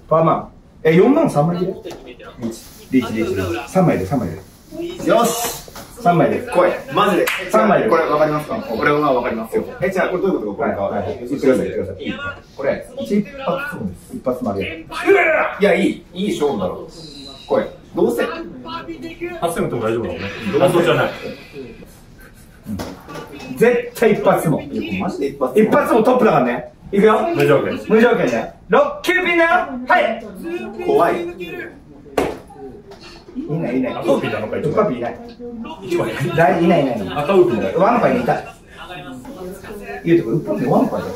パーマン。4万3枚でリーチ。3枚で。よし !3 枚で。来い。マジで。3枚で。これわかりますか？これはわかりますよ。じゃあ、これどういうことかこれか。言ってください。これ、一発そうです。一発丸や。いや、いい勝負だろ。来い。どうせ。 発声も大丈夫だもんね。発動じゃない。 絶対一発も。 マジで一発もトップだからね。いくよ。 無条件。 無条件ね。6球ピンだよ。はい。 怖い。 いない。 赤ウーピンなのか、 ウッパピいない。 一番いない。 赤ウーピンだよ。 ワンパイにいた。言うてこれ、ウッパピワンパイだよ。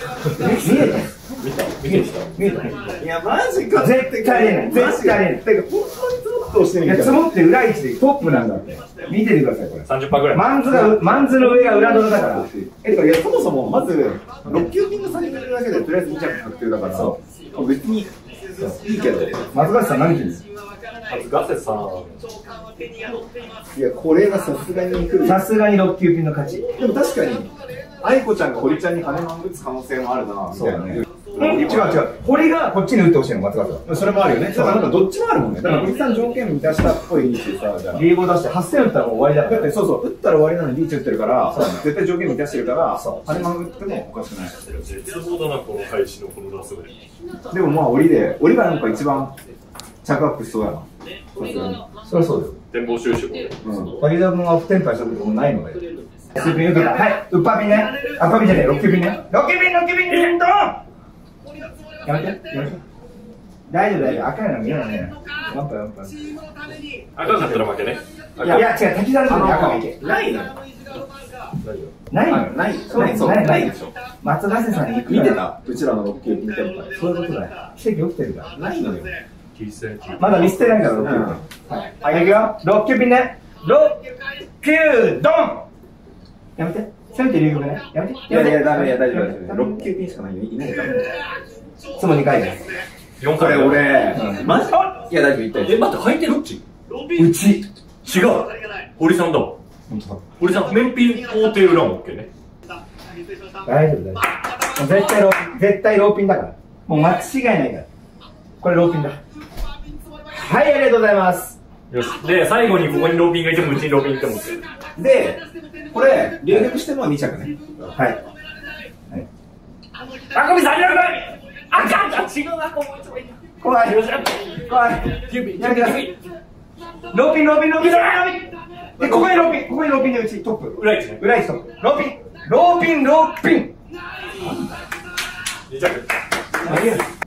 見えた。 いや、マジか。 絶対ありえない。絶対ありえない。てか、本当にゾッとしてみた。積もって裏位置でトップなんだって。見ててください、これ。 30%ぐらい。 マンズの上が裏泥だから。 そもそも、まず、6球ピンが下げてるだけで、とりあえず2着確定だから、別にいいけど。 松橋さん何言ってんの？ ガセさん。 いや、これがさすがに来る。 さすがに6球ピンの勝ち。 でも確かに、愛子ちゃんが堀ちゃんに金マン打つ可能性もあるな、みたいなね。 違う。堀がこっちに打ってほしいの、松川さん。 それもあるよね。だからなんかどっちもあるもんね。だから堀さん条件満たしたっぽいしさ、じゃあ。 リーゴ出して8000打ったらもう終わりだから。 だってそう、打ったら終わりなのにリーチ打ってるから、絶対条件満たしてるから、金マン打ってもおかしくない。 絶望だな、この開始のこのラストで。 でもまあ、檻がなんか一番着アップしそうやな。 そりゃそうだよ。 展望収集も。 滝沢君は不転敗したこともないので。スーピン打った。はい、ウッパピンね。あ、パピンじゃねえ、6球ピンね。6球ピン、ドン！やめて。大丈夫。赤いの見えないね。ワンパイ。 赤かったら負けね。 いや、違う、滝沢君に赤がいけ。 ないの？ ないでしょ。松ヶ瀬さんに見てた？うちらの6球ピンテンパイ。 そういうことだよ。奇跡起きてるから。 ないのよ。 まだ見捨てないから、6球ピン。はい、いくよ。6球ピンね。6球ドン！やめて。せめてリーグね。やめて。 いや、大丈夫。6球ピンしかいないから。 つも2回です。 4 これ回。 俺、マジ？いや、大丈夫、1回。 待って、入ってるっち？ うち。 違う。堀さんだわ。堀さん、面品法廷裏も OK ね。 大丈夫。絶対ローピンだから。もう間違いないから。これローピンだ。はい、ありがとうございます。 よし。で、最後にここにローピンがいても、うちにローピンいても OK。 で、これ、留学しても2着ね。 はい。 あ、これ300回あかん違うな、こいつもいい。 怖い。やめてください。ローピン。で、ここにローピンでうちトップ。 裏位置ね。 裏位置トップ。ローピン。 2着。 何や。